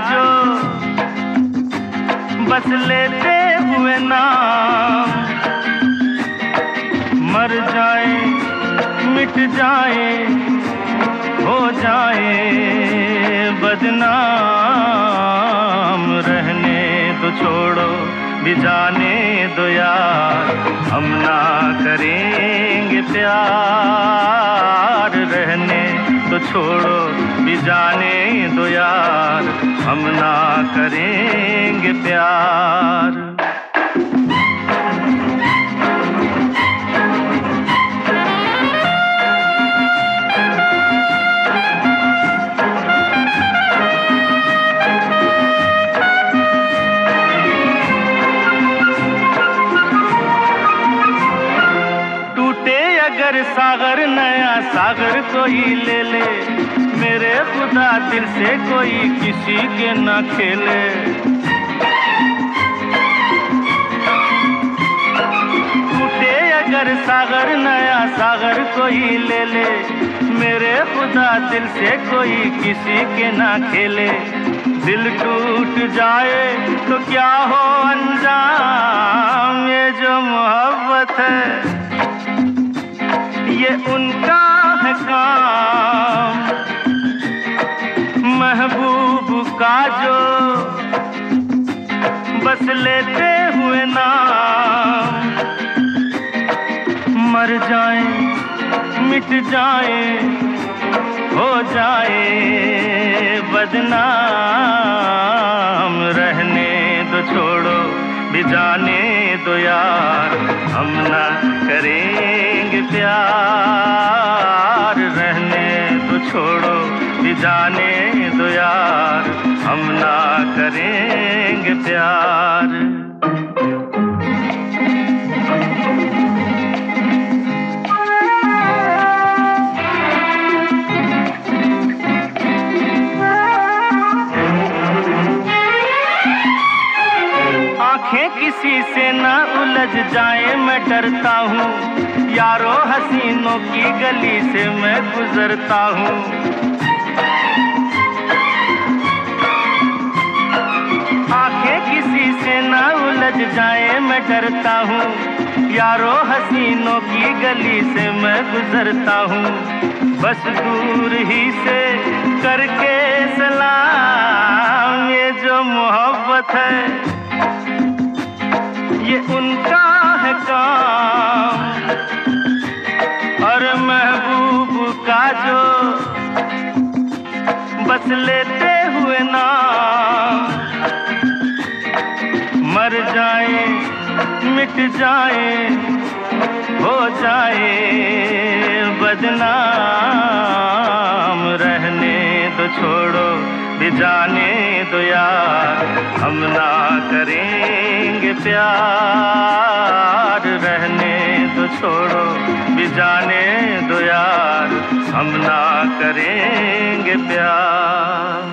जो बस लेते हुए नाम मर जाए मिट जाए हो जाए बदनाम। रहने दो छोड़ो भी जाने दो यार, हम ना करेंगे प्यार। रहने दो छोड़ो भी जाने दो यार, हम ना करेंगे प्यार। सागर नया सागर कोई ले ले, मेरे खुदा दिल से कोई किसी के ना खेले। टूटे अगर सागर नया सागर कोई ले ले, मेरे खुदा दिल से कोई किसी के ना खेले। दिल टूट जाए तो क्या हो अंजाम, ये जो मोहब्बत है ये उनका है काम। महबूब का जो बस लेते हुए नाम मर जाए मिट जाए हो जाए बदनाम। रहने दो छोड़ो भी जाने दो यार, हम ना करेंगे प्यार। रहने दो छोड़ो भी जाने दो यार, हम ना करेंगे प्यार। आंखें किसी से ना उलझ जाए मैं डरता हूँ, यारों हसीनों की गली से मैं गुजरता हूँ। आंखें किसी से ना उलझ जाए मैं डरता हूँ, यारों हसीनों की गली से मैं गुजरता हूँ। बस दूर ही से करके सलाम, ये जो मोहब्बत है ये उनका है काम। और महबूब का जो बस लेते हुए नाम मर जाए मिट जाए हो जाए बदनाम। रहने दो छोड़ो भी जाने दो यार, हम ना करेंगे प्यार। रहने दो छोड़ो भी जाने दो यार, हम ना करेंगे प्यार।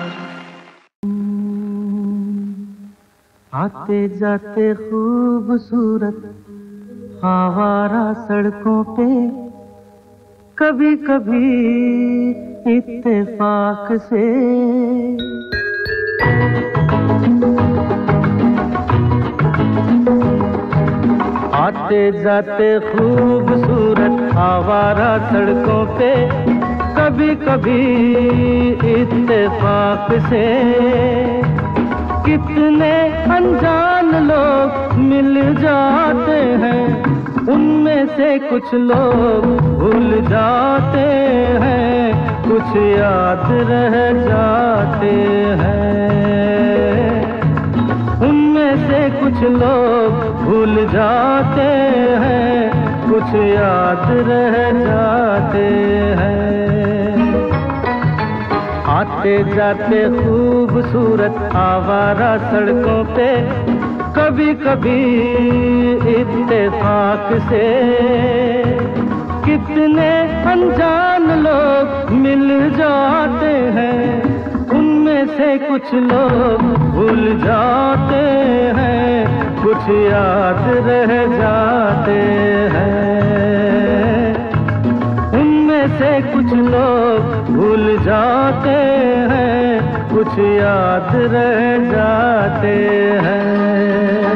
आते जाते खूबसूरत आवारा सड़कों पे, कभी कभी इत्तेफाक से आते जाते खूबसूरत आवारा सड़कों पे, कभी कभी इत्तेफाक से कितने अनजान लोग मिल जाते हैं, उनमें से कुछ लोग भूल जाते हैं, कुछ याद रह जाते हैं। उनमें से कुछ लोग भूल जाते हैं, कुछ याद रह जाते हैं। आते जाते खूबसूरत आवारा सड़कों पे, कभी कभी इत्तेफाक से कितने अनजान लोग मिल जाते हैं, उनमें से कुछ लोग भूल जाते हैं, कुछ याद रह जाते हैं। उनमें से कुछ लोग भूल जाते हैं, कुछ याद रह जाते हैं।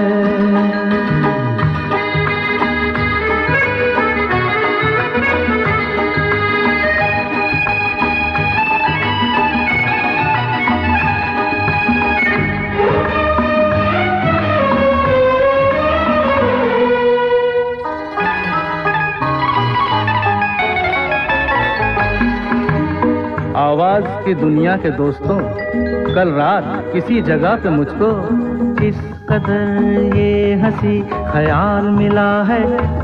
आवाज की दुनिया के दोस्तों, कल रात किसी जगह पे मुझको किस कदर ये हंसी ख्याल मिला है,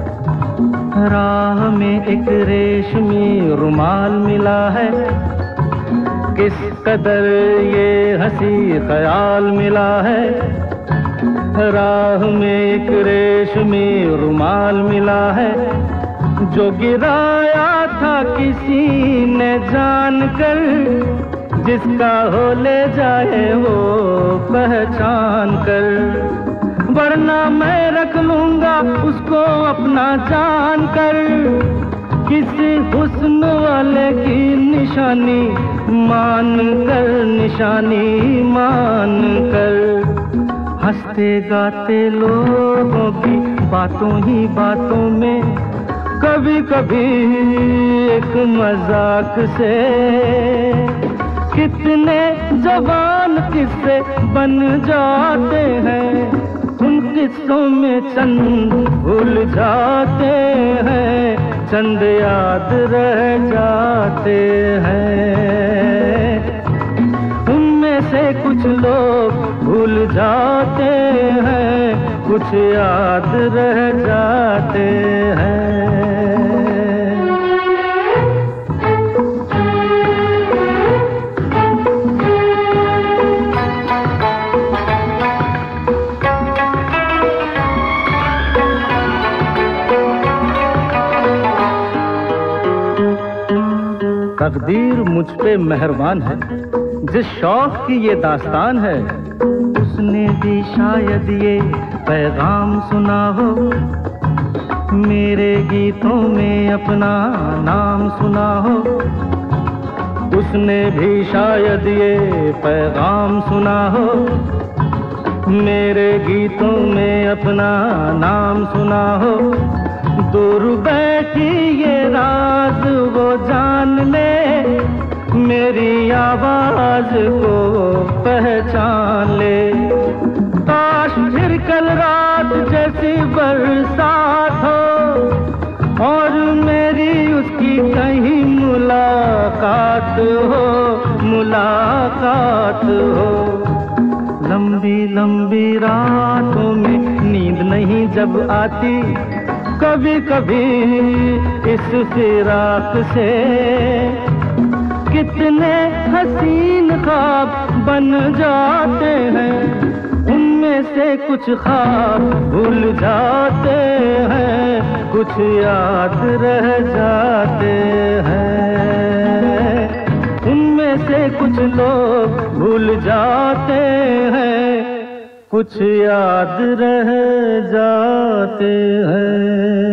राह में एक रेशमी रुमाल मिला है। किस कदर ये हंसी ख्याल मिला है, राह में एक रेशमी रुमाल मिला है। जो गिराया था किसी ने जानकर, जिसका हो ले जाए वो पहचान कर, वरना मैं रख लूंगा उसको अपना जान कर। किसी हुस्न वाले की निशानी मान कर, निशानी मान कर। हंसते गाते लोगों की बातों ही बातों में कभी कभी एक मजाक से कितने जवान किस्से बन जाते हैं। उन किस्सों में चंद भूल जाते हैं, चंद याद रह जाते हैं। उनमें से कुछ लोग भूल जाते हैं, कुछ याद रह जाते हैं। तकदीर मुझ पे मेहरबान है, जिस शौक की ये दास्तान है, उसने भी शायद ये पैगाम सुना हो। मेरे गीतों में अपना नाम सुना हो, उसने भी शायद ये पैगाम सुना हो। मेरे गीतों में अपना नाम सुना हो। दूर बैठी ये राज वो जान ले, मेरी आवाज को पहचान ले। काश फिर कल रात जैसी बरसात हो और मेरी उसकी कहीं मुलाकात हो, मुलाकात हो। लंबी लंबी रातों में नींद नहीं जब आती, कभी कभी इस फिराक से कितने हसीन ख्वाब बन जाते हैं। उनमें से कुछ ख्वाब भूल जाते हैं, कुछ याद रह जाते हैं। उनमें से कुछ लोग भूल जाते हैं, कुछ याद रह जाते हैं।